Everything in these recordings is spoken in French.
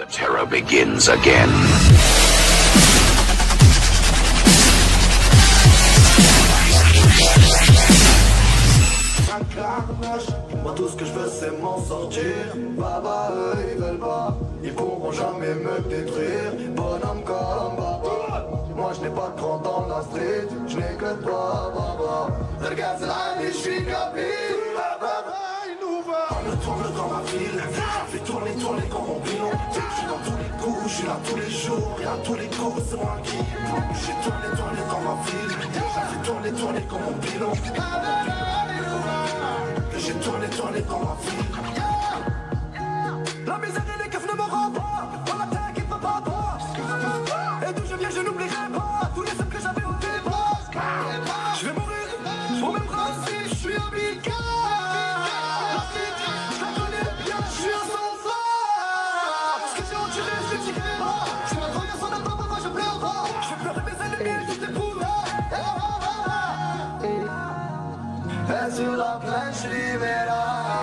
The terror begins again. Moi tout ce que je veux c'est m'en sortir. Baba eux ils veulent pas, ils pourront jamais me détruire. Bonhomme comme Baba, moi je n'ai pas de grand dans la street. Je n'ai que toi Baba. Regarde c'est la vie, je suis capille. Tourne dans ma ville, fais tourner comme mon pilon. Je suis dans tous les coups, je suis là tous les jours. Et à tous les coups c'est moi qui j'ai tourné dans ma ville. J'ai tourné comme mon pilon. J'ai tourné dans ma ville. La misère et les keufs ne me rendent pas. Dans la terre qui ne peut pas droit. Et d'où je viens je n'oublierai pas tous les seuls que j'avais au départ. Je vais mourir pour mes principes, je suis un bilka. La cité, je la connais bien, je suis un sans-fard. Ce que j'ai enduré, je ne dirai pas. Je me regarde sans attendre, moi je pleure pas. Je vais pleurer mes ennemis, toutes les poulets. Et sur la plaine, je libéral.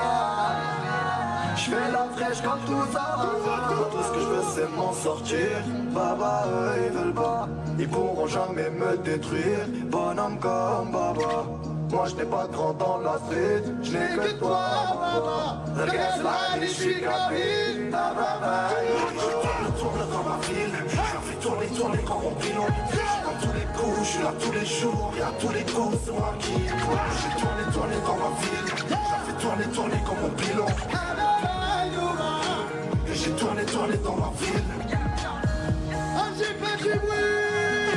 Je fais la fraîche comme tout ça. Tout ce que je veux c'est m'en sortir. Baba eux ils veulent pas, ils pourront jamais me détruire. Bonhomme comme Baba, moi je n'ai pas de grand dans la street. Je n'ai que toi Baba. Regarde la vie, je suis capille. Je tourne dans ma ville, je la fais tourner comme mon pilon. Dans tous les coups, je suis là tous les jours. Et à tous les coups c'est moi qui j'ai tourné dans ma ville. Je la fais tourner comme mon pilon. J'ai tourné dans ma ville. Un petit peu du bruit.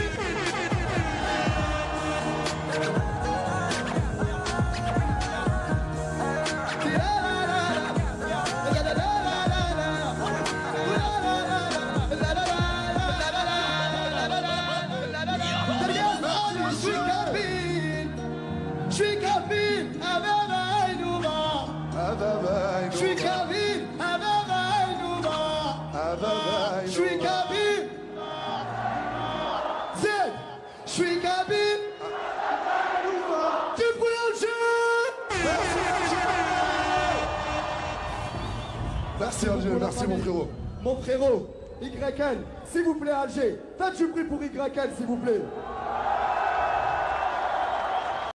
Je suis Kabyle, je suis Kabyle, je suis Kabyle, je suis Kabyle, du bruit au jeu. Merci Alger, merci mon frérot. Mon frérot, YL, s'il vous plaît Alger, faites du bruit pour YL s'il vous plaît.